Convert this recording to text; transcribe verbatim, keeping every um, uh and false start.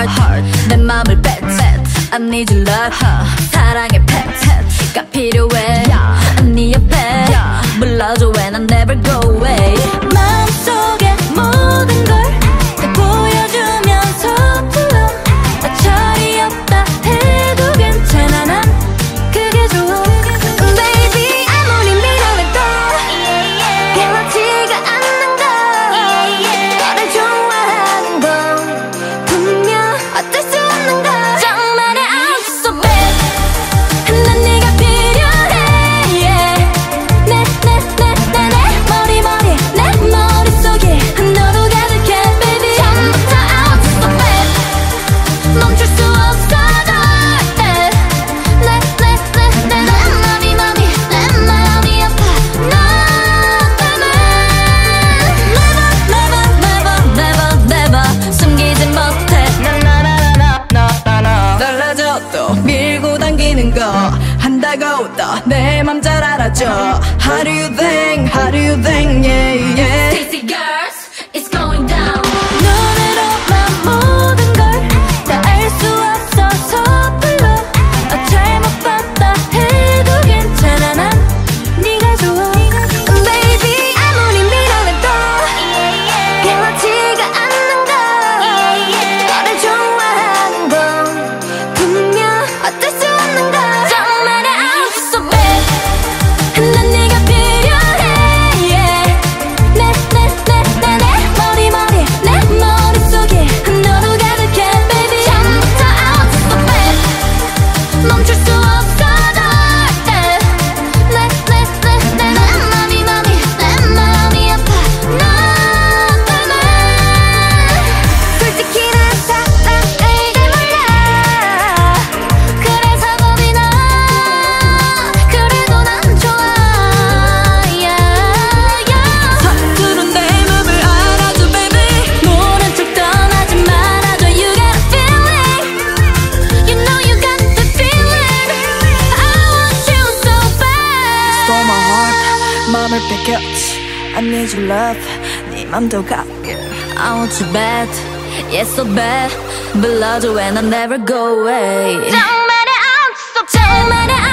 heart 내 맘을 bet I need your love 사랑의 pet가 필요해 네 옆에 불러줘 and I'll never go away 마음속에 모든 걸 다 보여주면 서툴러 어처리 없다 해도 괜찮아 난 그게 좋아 Baby 아무리 밀어내도 변하지가 않는 걸 너를 좋아하는 건 분명 어쩔 수 없는 걸 정말의 I'm so bad 난 네가 필요해 yeah. 내, 내, 내, 내, 내 머리 머리 내 머릿속에 너도 가득해 baby 처음부터 I'm so bad 멈출 수 없어 절대 내, 내, 내, 내, 내 맘이 맘이 내 마음이 아파 너 때문에 Never, never, never, never, never 숨기지 못해 나나나나나나나 달라져도 밀고 당기는 거 한다고 또 내 맘 잘 알아줘 How do you think, how do you think, yeah, yeah Sexy girls, it's going down. 눈으로만 모든 걸 다 알 수 없어서 불러 어, 잘못 봤다 해도 괜찮아 난 네가 좋아 Baby 아무리 밀어내도 변하지가 않는 걸 너를 좋아하는 건 분명 어쩔 수 없는 걸 정말의 I'm so bad 난 네가 필요해 yeah. 내, 내, 내, 내, 내 머리 머리 내 머릿속에 너도 가득해 baby 처음부터 I'm so bad 멈출 수 없어 절대 내, 내, 내, 내, 내 맘이 맘이 내 마음이 아파 너 때문에 솔직히 난 사랑을 잘 몰라 그래서 겁이 나 그래도 난 좋아 yeah, yeah. 서투른 내 맘을 알아줘 baby 모른 척 떠나지 말아줘 You got a feeling You know you got the feeling I want you so bad Stole my heart 맘을 뺏겼지 I need your love 네 맘도 갖게 I want you bad Yeah so bad 불러줘 and I'll never go away 정말의 I'm so bad 정말의